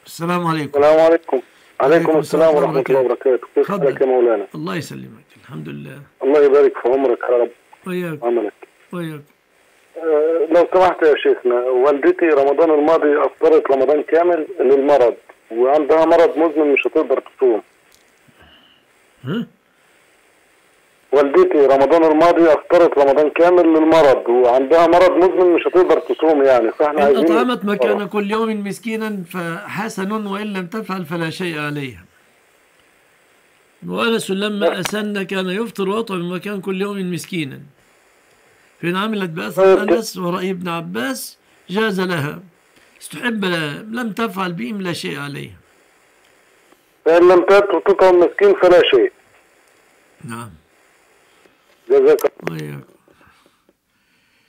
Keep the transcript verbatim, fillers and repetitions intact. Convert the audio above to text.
السلام عليكم. السلام عليكم. عليكم السلام ورحمة الله وبركاته. كيف حالك يا مولانا؟ الله يسلمك، الحمد لله. الله يبارك في عمرك يا رب. وياك عملك. وياك. أه لو سمحت يا شيخنا، والدتي رمضان الماضي أفطرت رمضان كامل للمرض، وعندها مرض مزمن مش هتقدر تصوم. ها؟ والدتي رمضان الماضي أفطرت رمضان كامل للمرض، وعندها مرض مزمن مش هتقدر تصوم يعني، فاحنا إن عايزين أطعمت مكان كل يوم مسكينا فحسن، وإن لم تفعل فلا شيء عليها. وأنس لما أسن كان يفطر ويطعم مكان كل يوم مسكينا، فإن عملت بأثر أنس ورأي ابن عباس جاز لها، استحب لها، لم تفعل بهم لا شيء عليها. فإن لم تطعم مسكين فلا شيء. نعم. جزاك الله. وياك.